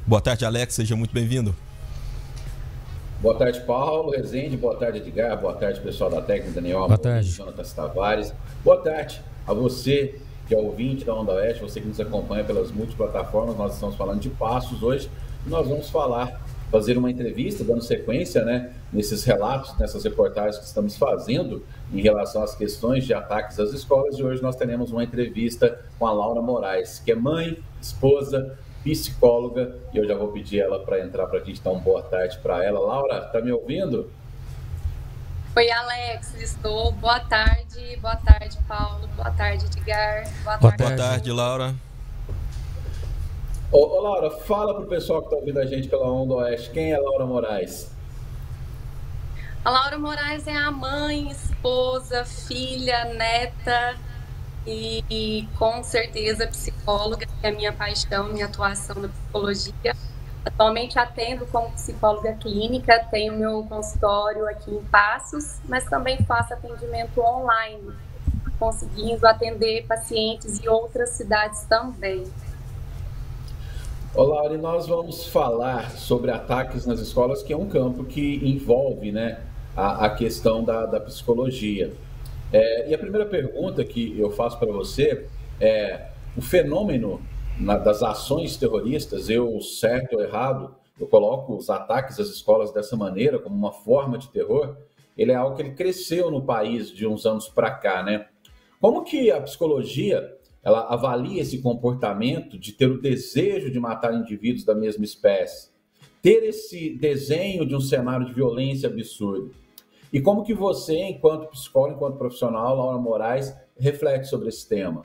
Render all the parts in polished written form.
Boa tarde, Alex, seja muito bem-vindo. Boa tarde, Paulo Rezende. Boa tarde, Edgar. Boa tarde, pessoal da técnica, Daniel Boa Amorim, tarde. Jonatas Tavares. Boa tarde a você que é ouvinte da Onda Oeste, você que nos acompanha pelas multiplataformas. Nós estamos falando de Passos hoje e nós vamos fazer uma entrevista, dando sequência, né, nesses relatos, nessas reportagens que estamos fazendo em relação às questões de ataques às escolas. E hoje nós teremos uma entrevista com a Laura Moraes, que é mãe, esposa, psicóloga, e eu já vou pedir ela para entrar para a gente dar uma boa tarde para ela. Laura, tá me ouvindo? Oi, Alex, estou. Boa tarde, Paulo. Boa tarde, Edgar. Boa tarde, Laura. Ô, Laura, fala pro pessoal que está ouvindo a gente pela Onda Oeste, quem é Laura Moraes? A Laura Moraes é a mãe, esposa, filha, neta e com certeza psicóloga, que é a minha paixão, minha atuação na psicologia. Atualmente atendo como psicóloga clínica, tenho meu consultório aqui em Passos, mas também faço atendimento online, conseguindo atender pacientes em outras cidades também. Olá, Laura, e nós vamos falar sobre ataques nas escolas, que é um campo que envolve, né, a questão da psicologia. E a primeira pergunta que eu faço para você é: o fenômeno das ações terroristas, eu, certo ou errado, eu coloco os ataques às escolas dessa maneira, como uma forma de terror, ele é algo que ele cresceu no país de uns anos para cá, né? Como que a psicologia ela avalia esse comportamento de ter o desejo de matar indivíduos da mesma espécie, ter esse desenho de um cenário de violência absurdo? E como que você, enquanto psicóloga, enquanto profissional, Laura Moraes, reflete sobre esse tema?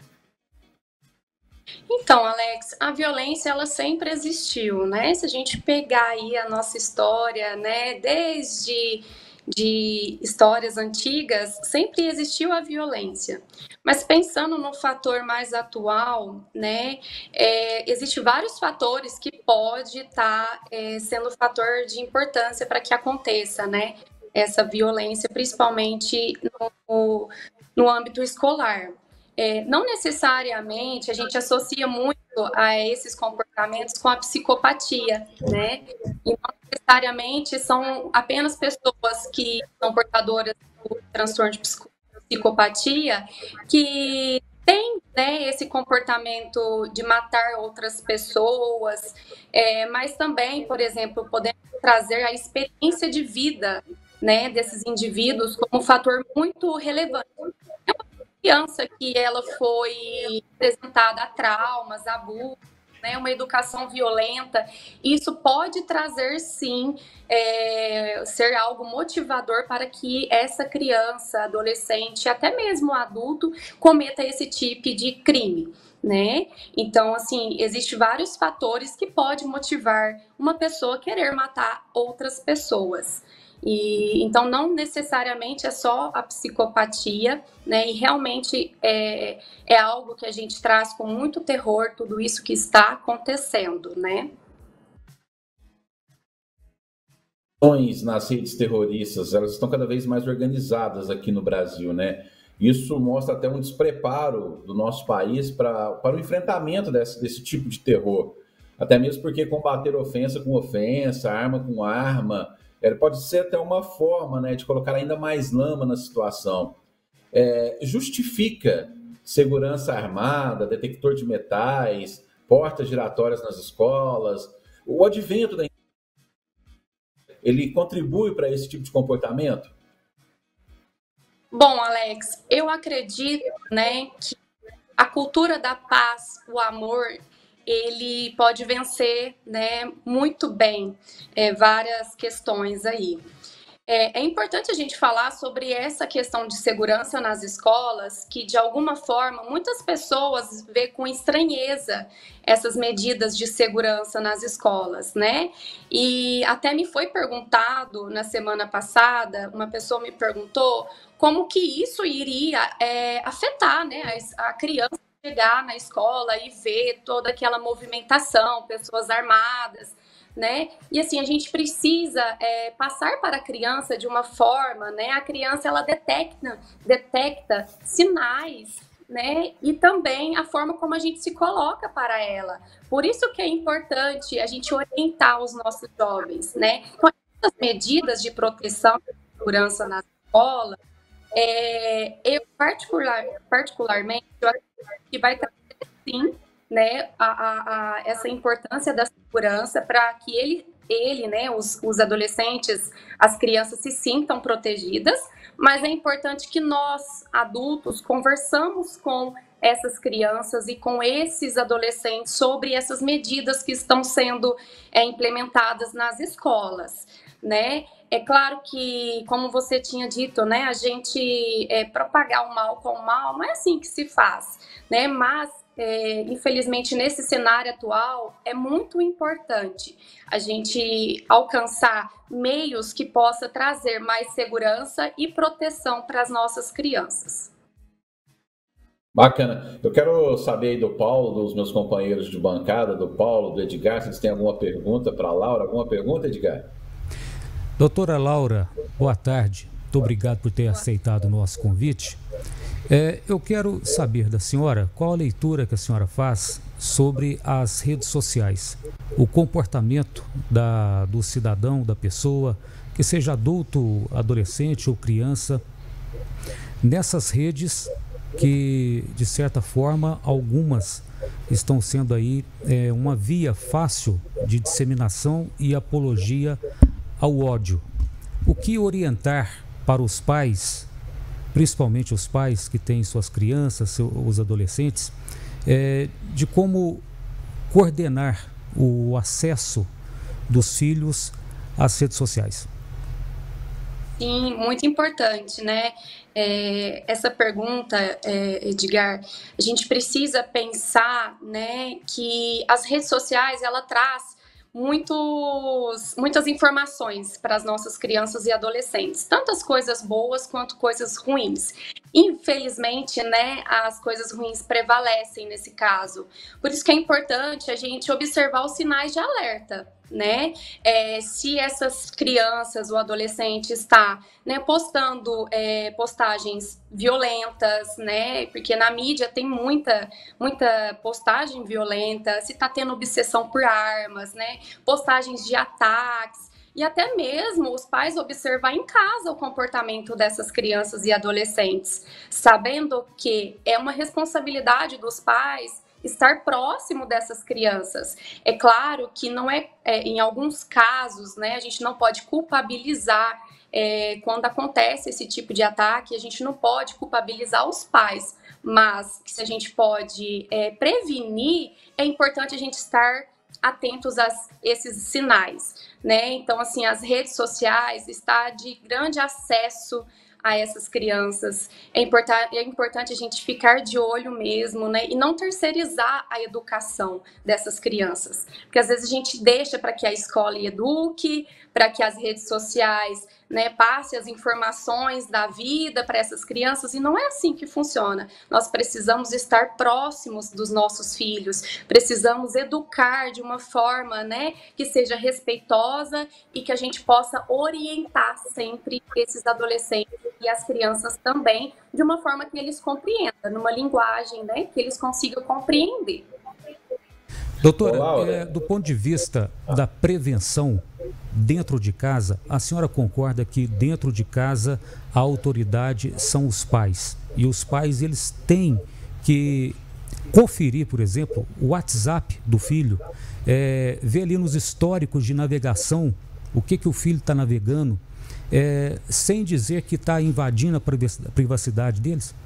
Então, Alex, a violência ela sempre existiu, né? Se a gente pegar aí a nossa história, né, desde de histórias antigas, sempre existiu a violência. Mas pensando no fator mais atual, né, existe vários fatores que pode estar sendo fator de importância para que aconteça, né, essa violência, principalmente no âmbito escolar. Não necessariamente a gente associa muito a esses comportamentos com a psicopatia, né? E não necessariamente são apenas pessoas que são portadoras do transtorno de psicopatia que têm, né, esse comportamento de matar outras pessoas, mas também, por exemplo, podemos trazer a experiência de vida, né, desses indivíduos como um fator muito relevante. Criança que ela foi apresentada a traumas, abusos, né, uma educação violenta, isso pode trazer, sim, ser algo motivador para que essa criança, adolescente, até mesmo adulto, cometa esse tipo de crime, né? Então, assim, existem vários fatores que podem motivar uma pessoa a querer matar outras pessoas. Então, não necessariamente é só a psicopatia, né? E realmente é algo que a gente traz com muito terror, tudo isso que está acontecendo, né? Nas redes terroristas, elas estão cada vez mais organizadas aqui no Brasil, né? Isso mostra até um despreparo do nosso país para o enfrentamento desse tipo de terror. Até mesmo porque combater ofensa com ofensa, arma com arma, pode ser até uma forma, né, de colocar ainda mais lama na situação. Justifica segurança armada, detector de metais, portas giratórias nas escolas, o advento da ele contribui para esse tipo de comportamento? Bom, Alex, eu acredito, né, que a cultura da paz, o amor, ele pode vencer, né, muito bem várias questões aí. É importante a gente falar sobre essa questão de segurança nas escolas, que de alguma forma muitas pessoas vê com estranheza essas medidas de segurança nas escolas, né? E até me foi perguntado na semana passada, uma pessoa me perguntou como que isso iria afetar, né, a criança chegar na escola e ver toda aquela movimentação, pessoas armadas, né? E assim, a gente precisa passar para a criança de uma forma, né? A criança, ela detecta sinais né? E também a forma como a gente se coloca para ela. Por isso que é importante a gente orientar os nossos jovens, né? Então, essas medidas de proteção e segurança na escola, eu particularmente, eu acredito que vai trazer, sim, né, essa importância da segurança para que ele, né, os adolescentes, as crianças se sintam protegidas, mas é importante que nós, adultos, conversamos com essas crianças e com esses adolescentes sobre essas medidas que estão sendo implementadas nas escolas, né? É claro que, como você tinha dito, né, a gente propagar o mal com o mal, não é assim que se faz, né? Mas infelizmente, nesse cenário atual, é muito importante a gente alcançar meios que possa trazer mais segurança e proteção para as nossas crianças. Bacana. Eu quero saber aí do Paulo, dos meus companheiros de bancada, do Paulo, do Edgar, se eles têm alguma pergunta para a Laura. Alguma pergunta, Edgar? Doutora Laura, boa tarde. Muito obrigado por ter aceitado o nosso convite. Eu quero saber da senhora qual a leitura que a senhora faz sobre as redes sociais, o comportamento do cidadão, da pessoa, que seja adulto, adolescente ou criança, nessas redes que, de certa forma, algumas estão sendo aí uma via fácil de disseminação e apologia ao ódio. O que orientar para os pais, principalmente os pais que têm suas crianças, os adolescentes, de como coordenar o acesso dos filhos às redes sociais? Sim, muito importante, né? Essa pergunta, Edgar, a gente precisa pensar, né, que as redes sociais, ela traz muitas informações para as nossas crianças e adolescentes, tanto as coisas boas quanto coisas ruins. Infelizmente, né, as coisas ruins prevalecem nesse caso. Por isso que é importante a gente observar os sinais de alerta, né? Se essas crianças ou adolescente está, né, postando postagens violentas, né? Porque na mídia tem muita postagem violenta, se está tendo obsessão por armas, né? Postagens de ataques. E até mesmo os pais observar em casa o comportamento dessas crianças e adolescentes, sabendo que é uma responsabilidade dos pais estar próximo dessas crianças. É claro que não em alguns casos, né, a gente não pode culpabilizar quando acontece esse tipo de ataque, a gente não pode culpabilizar os pais, mas se a gente pode prevenir, é importante a gente estar atentos a esses sinais, né? Então, assim, as redes sociais está de grande acesso a essas crianças. É importante a gente ficar de olho mesmo, né? E não terceirizar a educação dessas crianças. Porque às vezes a gente deixa para que a escola eduque, para que as redes sociais, né, passe as informações da vida para essas crianças, e não é assim que funciona. Nós precisamos estar próximos dos nossos filhos, precisamos educar de uma forma, né, que seja respeitosa e que a gente possa orientar sempre esses adolescentes e as crianças também, de uma forma que eles compreendam, numa linguagem, né, que eles consigam compreender. Doutora, do ponto de vista da prevenção dentro de casa, a senhora concorda que dentro de casa a autoridade são os pais? E os pais, eles têm que conferir, por exemplo, o WhatsApp do filho, ver ali nos históricos de navegação o que o filho está navegando, sem dizer que está invadindo a privacidade deles?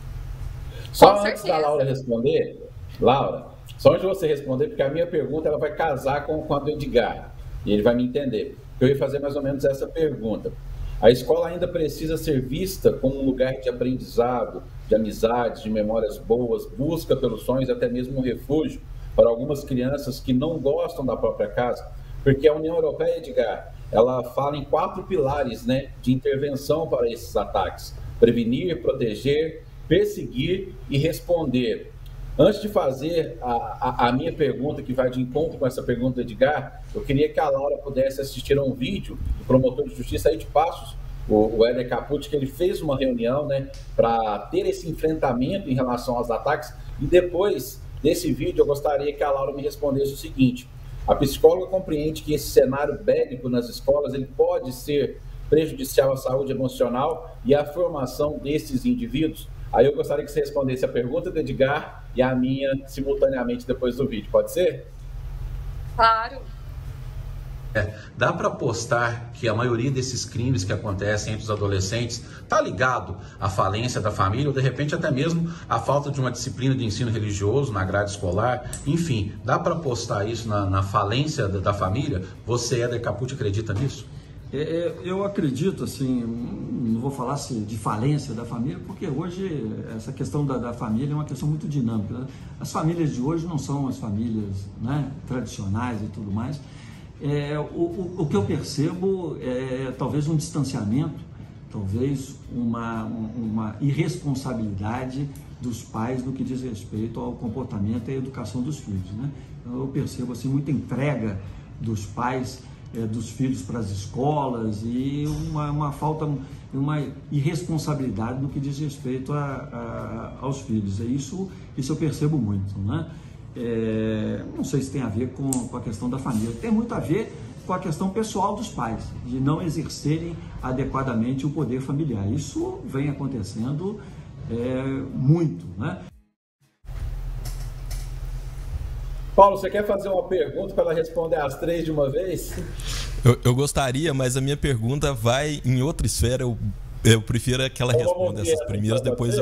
Só antes da Laura responder, Laura, só antes de você responder, porque a minha pergunta ela vai casar com a do Edgar, e ele vai me entender. Eu ia fazer mais ou menos essa pergunta. A escola ainda precisa ser vista como um lugar de aprendizado, de amizades, de memórias boas, busca pelos sonhos, até mesmo um refúgio para algumas crianças que não gostam da própria casa, porque a União Europeia, Edgar, ela fala em 4 pilares, né, de intervenção para esses ataques: prevenir, proteger, perseguir e responder. Antes de fazer a minha pergunta, que vai de encontro com essa pergunta do Edgar, eu queria que a Laura pudesse assistir a um vídeo do promotor de justiça aí de Passos, o Éder Capucci, que ele fez uma reunião, né, para ter esse enfrentamento em relação aos ataques. E depois desse vídeo, eu gostaria que a Laura me respondesse o seguinte: a psicóloga compreende que esse cenário bélico nas escolas ele pode ser prejudicial à saúde emocional e à formação desses indivíduos? Aí eu gostaria que você respondesse a pergunta do Edgar e a minha simultaneamente depois do vídeo. Pode ser? Claro. Dá para apostar que a maioria desses crimes que acontecem entre os adolescentes está ligado à falência da família ou de repente até mesmo à falta de uma disciplina de ensino religioso na grade escolar? Enfim, dá para apostar isso na falência da família? Você, Éder Capucci, acredita nisso? Eu acredito, assim, não vou falar assim, de falência da família, porque hoje essa questão da família é uma questão muito dinâmica, né? As famílias de hoje não são as famílias, né, tradicionais e tudo mais. O que eu percebo é talvez um distanciamento, talvez uma irresponsabilidade dos pais no que diz respeito ao comportamento e à educação dos filhos, né? Então, eu percebo assim, muita entrega dos pais, dos filhos para as escolas e uma falta, uma irresponsabilidade no que diz respeito aos filhos. Isso eu percebo muito, né? Não sei se tem a ver com a questão da família, tem muito a ver com a questão pessoal dos pais, de não exercerem adequadamente o poder familiar. Isso vem acontecendo muito, né? Paulo, você quer fazer uma pergunta para ela responder as três de uma vez? Eu gostaria, mas a minha pergunta vai em outra esfera. Eu prefiro que ela responda essas primeiras, depois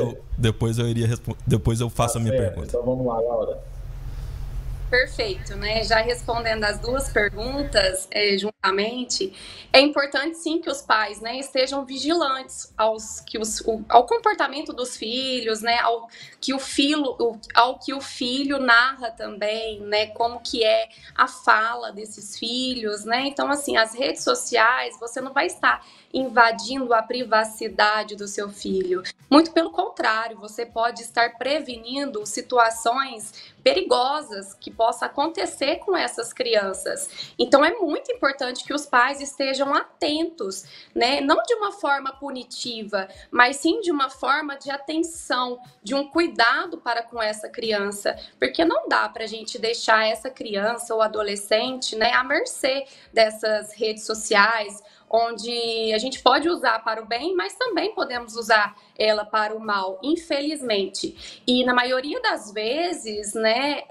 eu faço a minha pergunta. Então vamos lá, Laura. Perfeito, né? Já respondendo as duas perguntas juntamente, é importante sim que os pais, né, estejam vigilantes ao comportamento dos filhos, né, ao que o filho narra também, né, como que é a fala desses filhos, né? Então, assim, as redes sociais, você não vai estar invadindo a privacidade do seu filho. Muito pelo contrário, você pode estar prevenindo situações perigosas que possa acontecer com essas crianças. Então é muito importante que os pais estejam atentos, né? Não de uma forma punitiva, mas sim de uma forma de atenção, de um cuidado para com essa criança, porque não dá para a gente deixar essa criança ou adolescente, né, à mercê dessas redes sociais, onde a gente pode usar para o bem, mas também podemos usar ela para o mal, infelizmente. E na maioria das vezes, né,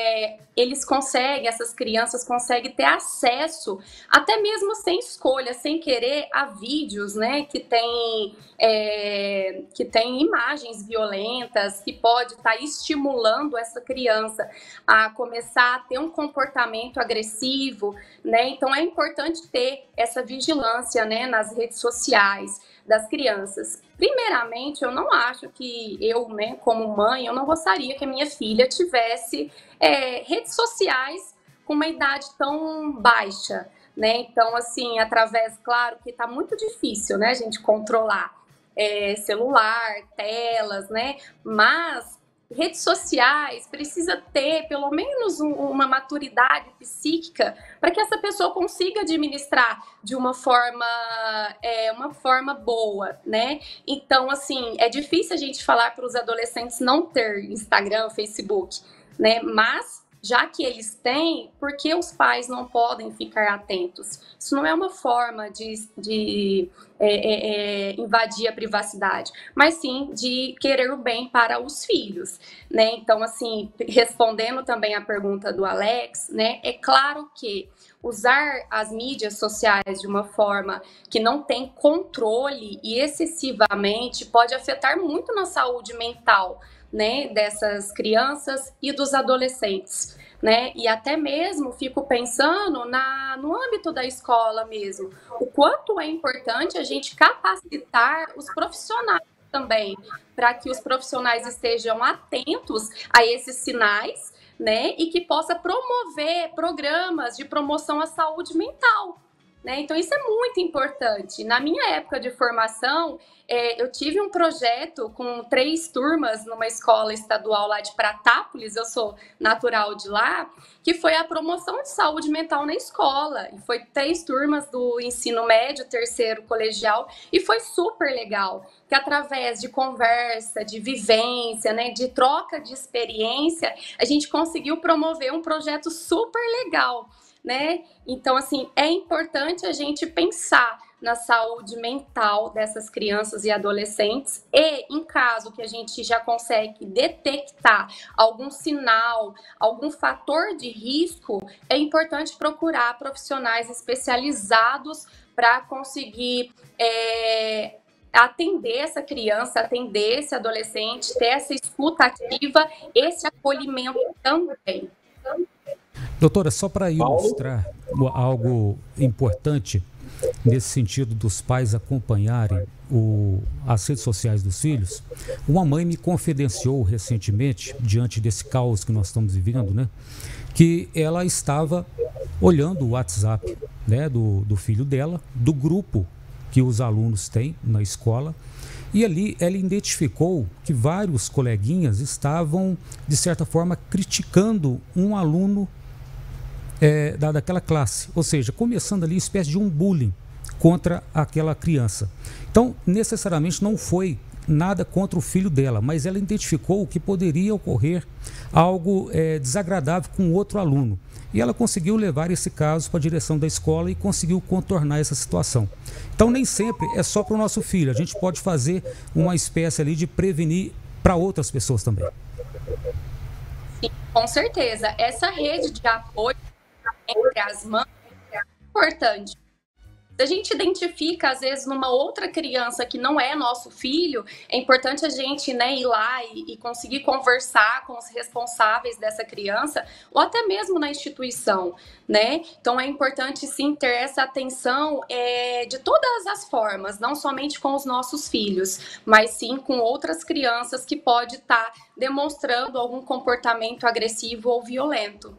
essas crianças conseguem ter acesso, até mesmo sem escolha, sem querer, a vídeos, né, que tem imagens violentas, que pode estar estimulando essa criança a começar a ter um comportamento agressivo, né? Então é importante ter essa vigilância, né, nas redes sociais das crianças. Primeiramente, eu não acho que eu, né, como mãe, eu não gostaria que a minha filha tivesse redes sociais com uma idade tão baixa, né? Então, assim, através, claro que tá muito difícil, né, a gente controlar celular, telas, né? Mas redes sociais precisa ter pelo menos uma maturidade psíquica para que essa pessoa consiga administrar de uma forma boa, né? Então, assim, é difícil a gente falar para os adolescentes não ter Instagram, Facebook, né? Mas já que eles têm, por que os pais não podem ficar atentos? Isso não é uma forma de invadir a privacidade, mas sim de querer o bem para os filhos, né? Então, assim, respondendo também a pergunta do Alex, né? É claro que usar as mídias sociais de uma forma que não tem controle e excessivamente pode afetar muito na saúde mental, né, dessas crianças e dos adolescentes, né? E até mesmo fico pensando no âmbito da escola mesmo, o quanto é importante a gente capacitar os profissionais também, para que os profissionais estejam atentos a esses sinais, né? E que possa promover programas de promoção à saúde mental, né? Então, isso é muito importante. Na minha época de formação, eu tive um projeto com 3 turmas numa escola estadual lá de Pratápolis, eu sou natural de lá, que foi a promoção de saúde mental na escola. E foi 3 turmas do ensino médio, 3º colegial, e foi super legal, que através de conversa, de vivência, né, de troca de experiência, a gente conseguiu promover um projeto super legal, né? Então, assim, é importante a gente pensar na saúde mental dessas crianças e adolescentes e, em caso que a gente já consegue detectar algum sinal, algum fator de risco, é importante procurar profissionais especializados para conseguir atender essa criança, atender esse adolescente, ter essa escuta ativa, esse acolhimento também. Doutora, só para ilustrar algo importante nesse sentido dos pais acompanharem as redes sociais dos filhos, uma mãe me confidenciou recentemente, diante desse caos que nós estamos vivendo, né, que ela estava olhando o WhatsApp, né, do filho dela, do grupo que os alunos têm na escola, e ali ela identificou que vários coleguinhas estavam, de certa forma, criticando um aluno daquela classe, ou seja, começando ali uma espécie de um bullying contra aquela criança. Então, necessariamente não foi nada contra o filho dela, mas ela identificou que poderia ocorrer algo desagradável com outro aluno. E ela conseguiu levar esse caso para a direção da escola e conseguiu contornar essa situação. Então, nem sempre é só para o nosso filho, a gente pode fazer uma espécie ali de prevenir para outras pessoas também. Sim, com certeza. Essa rede de apoio entre as mães é importante. Se a gente identifica, às vezes, numa outra criança que não é nosso filho, é importante a gente, né, ir lá e conseguir conversar com os responsáveis dessa criança, ou até mesmo na instituição, né? Então, é importante, sim, ter essa atenção de todas as formas, não somente com os nossos filhos, mas sim com outras crianças que pode estar demonstrando algum comportamento agressivo ou violento.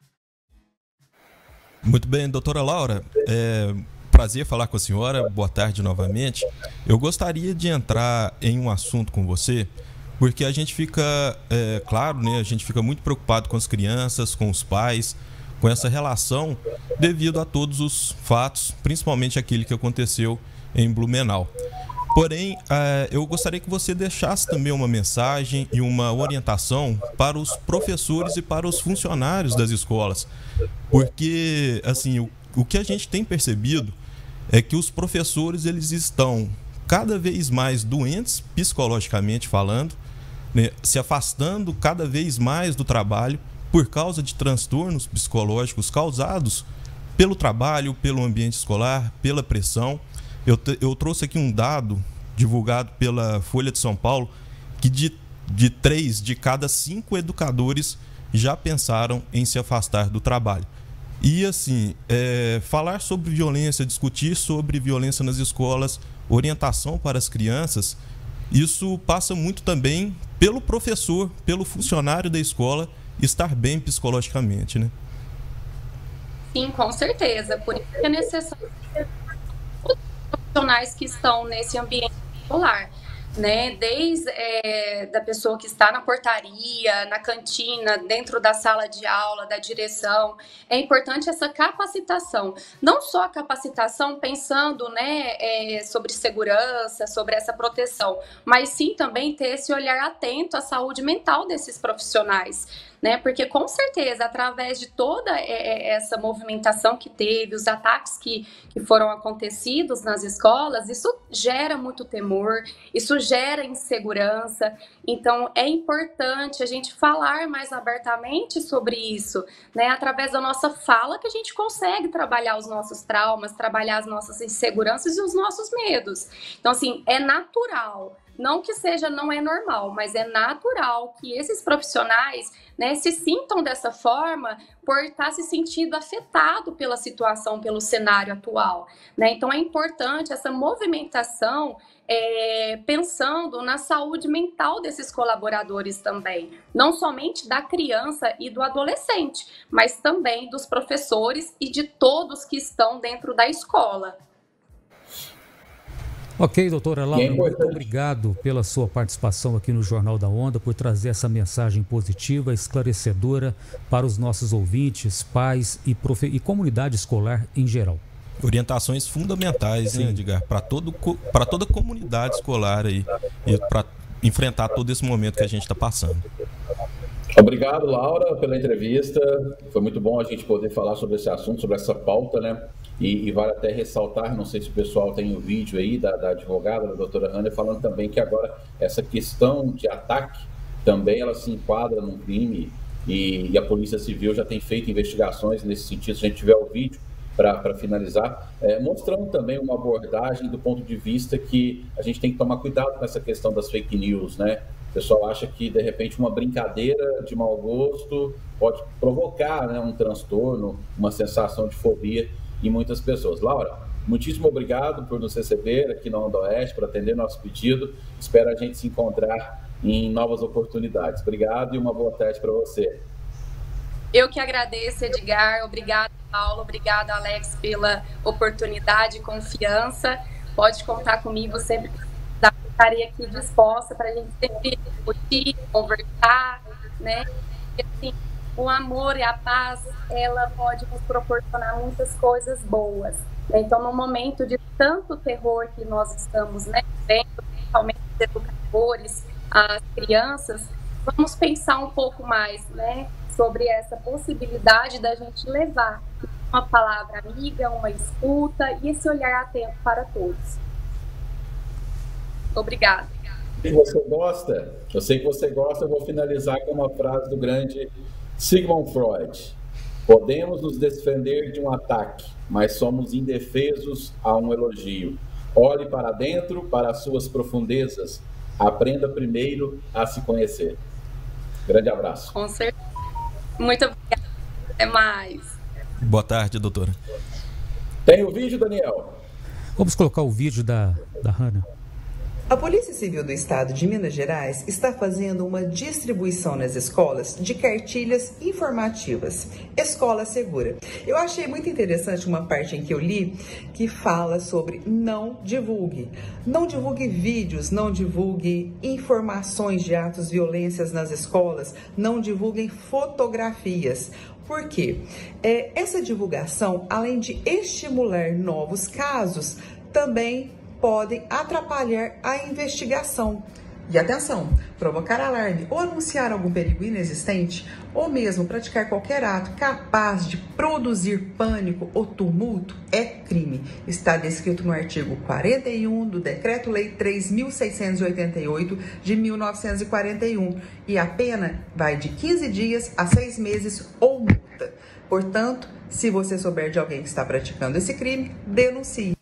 Muito bem, doutora Laura, prazer falar com a senhora, boa tarde novamente. Eu gostaria de entrar em um assunto com você, porque a gente fica, claro, né, a gente fica muito preocupado com as crianças, com os pais, com essa relação devido a todos os fatos, principalmente aquele que aconteceu em Blumenau. Porém, eu gostaria que você deixasse também uma mensagem e uma orientação para os professores e para os funcionários das escolas, porque, assim, o que a gente tem percebido é que os professores, eles estão cada vez mais doentes, psicologicamente falando, né, se afastando cada vez mais do trabalho por causa de transtornos psicológicos causados pelo trabalho, pelo ambiente escolar, pela pressão. Eu trouxe aqui um dado divulgado pela Folha de São Paulo, que de 3 de cada 5 educadores já pensaram em se afastar do trabalho. E assim, falar sobre violência, discutir sobre violência nas escolas, orientação para as crianças, isso passa muito também pelo professor, pelo funcionário da escola estar bem psicologicamente, né? Sim, com certeza. Por isso que é necessário os profissionais que estão nesse ambiente escolar, né? Desde da pessoa que está na portaria, na cantina, dentro da sala de aula, da direção, é importante essa capacitação. Não só a capacitação pensando, né, sobre segurança, sobre essa proteção, mas sim também ter esse olhar atento à saúde mental desses profissionais, né? Porque com certeza, através de toda essa movimentação que teve, os ataques que foram acontecidos nas escolas, isso gera muito temor, isso gera insegurança. Então, é importante a gente falar mais abertamente sobre isso, né? Através da nossa fala que a gente consegue trabalhar os nossos traumas, trabalhar as nossas inseguranças e os nossos medos. Então, assim, é natural, Não que seja, não é normal, mas é natural que esses profissionais, né, se sintam dessa forma por estar se sentindo afetado pela situação, pelo cenário atual, né? Então é importante essa movimentação, pensando na saúde mental desses colaboradores também, não somente da criança e do adolescente, mas também dos professores e de todos que estão dentro da escola. Ok, doutora Laura, muito obrigado pela sua participação aqui no Jornal da Onda, por trazer essa mensagem positiva, esclarecedora para os nossos ouvintes, pais e comunidade escolar em geral. Orientações fundamentais, né, Edgar, para toda a comunidade escolar aí, para enfrentar todo esse momento que a gente está passando. Obrigado, Laura, pela entrevista. Foi muito bom a gente poder falar sobre esse assunto, sobre essa pauta, né? E vale até ressaltar, não sei se o pessoal tem o vídeo aí da advogada, da doutora Hannah, falando também que agora essa questão de ataque também ela se enquadra num crime e a Polícia Civil já tem feito investigações nesse sentido. Se a gente tiver o vídeo para finalizar, mostrando também uma abordagem do ponto de vista que a gente tem que tomar cuidado com essa questão das fake news, né? O pessoal acha que, de repente, uma brincadeira de mau gosto pode provocar, né, um transtorno, uma sensação de fobia em muitas pessoas. Laura, muitíssimo obrigado por nos receber aqui na Onda Oeste, por atender nosso pedido. Espero a gente se encontrar em novas oportunidades. Obrigado e uma boa tarde para você. Eu que agradeço, Edgar. Obrigada, Paulo. Obrigada, Alex, pela oportunidade e confiança. Pode contar comigo sempre. Estarei aqui disposta para a gente sempre discutir, conversar, né? E, assim, o amor e a paz, ela pode nos proporcionar muitas coisas boas. Então, no momento de tanto terror que nós estamos, né, vendo, principalmente os educadores, as crianças, vamos pensar um pouco mais, né, sobre essa possibilidade da gente levar uma palavra amiga, uma escuta e esse olhar atento para todos. Obrigada. Se você gosta, eu sei que você gosta, eu vou finalizar com uma frase do grande Sigmund Freud. Podemos nos defender de um ataque, mas somos indefesos a um elogio. Olhe para dentro, para as suas profundezas. Aprenda primeiro a se conhecer. Grande abraço. Com certeza. Muito obrigada. Até mais. Boa tarde, doutora. Tem o vídeo, Daniel? Vamos colocar o vídeo da Hannah. A Polícia Civil do Estado de Minas Gerais está fazendo uma distribuição nas escolas de cartilhas informativas. Escola Segura. Eu achei muito interessante uma parte em que eu li que fala sobre não divulgue. Não divulgue vídeos, não divulgue informações de atos de violência nas escolas, não divulguem fotografias. Por quê? Essa divulgação, além de estimular novos casos, também podem atrapalhar a investigação. E atenção, provocar alarme ou anunciar algum perigo inexistente, ou mesmo praticar qualquer ato capaz de produzir pânico ou tumulto é crime. Está descrito no artigo 41 do Decreto-Lei 3.688 de 1941 e a pena vai de 15 dias a 6 meses ou multa. Portanto, se você souber de alguém que está praticando esse crime, denuncie.